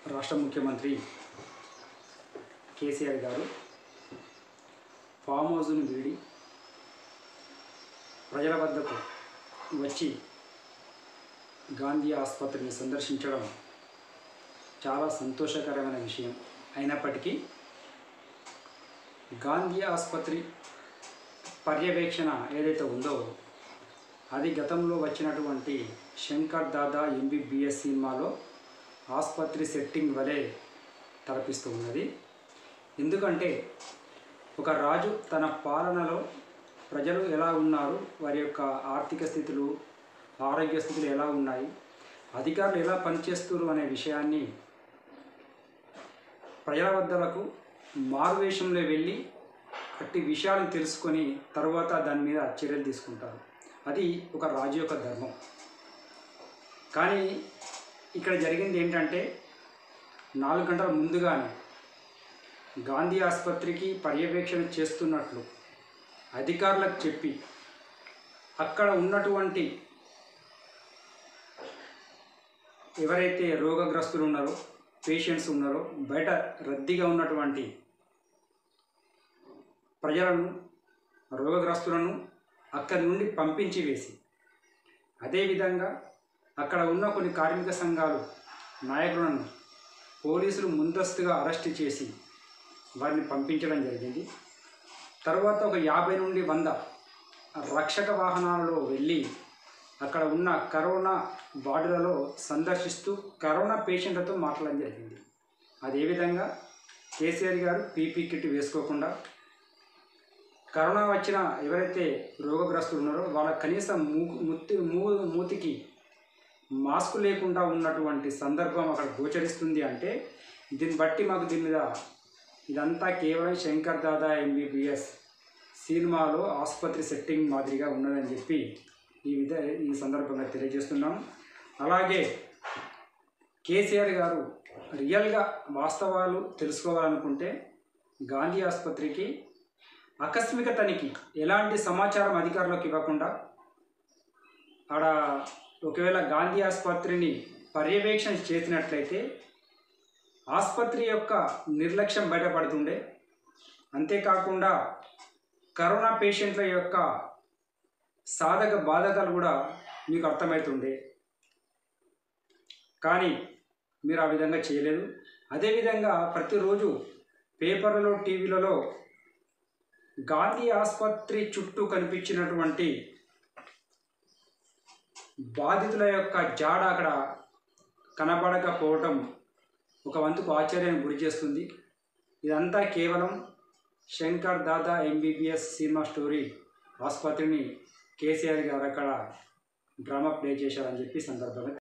రాష్ట్ర ముఖ్యమంత్రి కేసీఆర్ గారు ఫామ్ హౌస్ను వీడి ప్రజల వద్దకు వచ్చి గాంధీ ఆసుపత్రిని సందర్శించడం చాలా సంతోషకరమైన విషయం. అయినప్పటికీ గాంధీ ఆసుపత్రి పర్యవేక్షణ ఏదైతే ఉందో అది గతంలో వచ్చినటువంటి శంకర్ దాదా ఎంబీబీఎస్ సినిమాలో ఆసుపత్రి సెట్టింగ్ వలె తలపిస్తూ ఉన్నది. ఎందుకంటే ఒక రాజు తన పాలనలో ప్రజలు ఎలా ఉన్నారు, వారి యొక్క ఆర్థిక స్థితులు, ఆరోగ్య స్థితులు ఎలా ఉన్నాయి, అధికారులు ఎలా పనిచేస్తారు అనే విషయాన్ని ప్రజల వద్దలకు మారువేషంలో వెళ్ళి అట్టి విషయాలను తెలుసుకొని తర్వాత దాని మీద చర్యలు తీసుకుంటారు. అది ఒక రాజు యొక్క ధర్మం. కానీ ఇక్కడ జరిగింది ఏంటంటే 4 గంటల ముందుగానే గాంధీ ఆసుపత్రికి పర్యవేక్షణ చేస్తున్నట్లు అధికారులకు చెప్పి అక్కడ ఉన్నటువంటి ఎవరైతే రోగగ్రస్తులు ఉన్నారో, పేషెంట్స్ ఉన్నారో, బయట రద్దీగా ఉన్నటువంటి ప్రజలను, రోగగ్రస్తులను అక్కడి నుండి పంపించి వేసి, అదేవిధంగా అక్కడ ఉన్న కొన్ని కార్మిక సంఘాలు నాయకులను పోలీసులు ముందస్తుగా అరెస్ట్ చేసి వారిని పంపించడం జరిగింది. తర్వాత ఒక 50 నుండి 100 రక్షక వాహనాలలో వెళ్ళి అక్కడ ఉన్న కరోనా వార్డులలో సందర్శిస్తూ కరోనా పేషెంట్లతో మాట్లాడడం జరిగింది. అదేవిధంగా కేసీఆర్ గారు పీపీ కిట్ వేసుకోకుండా కరోనా వచ్చిన ఎవరైతే రోగగ్రస్తులు ఉన్నారో వాళ్ళ కనీసం మూతికి మాస్క్ లేకుండా ఉన్నటువంటి సందర్భం అక్కడ గోచరిస్తుంది. అంటే దీన్ని బట్టి మాకు దీని మీద ఇదంతా కేవలం శంకర్ దాదా ఎంబీబీఎస్ సినిమాలో ఆసుపత్రి సెట్టింగ్ మాదిరిగా ఉన్నదని చెప్పి ఈ సందర్భంగా తెలియజేస్తున్నాం. అలాగే కేసీఆర్ గారు రియల్గా వాస్తవాలు తెలుసుకోవాలనుకుంటే గాంధీ ఆసుపత్రికి ఆకస్మిక తనిఖీ, ఎలాంటి సమాచారం అధికారులకు ఇవ్వకుండా ఆడ ఒకవేళ గాంధీ ఆసుపత్రిని పర్యవేక్షణ చేసినట్లయితే ఆసుపత్రి యొక్క నిర్లక్ష్యం బయటపడుతుండే. అంతేకాకుండా కరోనా పేషెంట్ల యొక్క సాధక బాధకాలు కూడా మీకు అర్థమవుతుండే. కానీ మీరు ఆ విధంగా చేయలేదు. అదేవిధంగా ప్రతిరోజు పేపర్లలో, టీవీలలో గాంధీ ఆసుపత్రి చుట్టూ కనిపించినటువంటి బాధితుల యొక్క జాడ అక్కడ కనబడకపోవటం ఒక వంతుకు ఆశ్చర్యానికి గురి చేస్తుంది. ఇదంతా కేవలం Shankar Dada MBBS cinema story ఆసుపత్రిని కేసీఆర్ గారు అక్కడ డ్రామా ప్లే చేశారని చెప్పి సందర్భంగా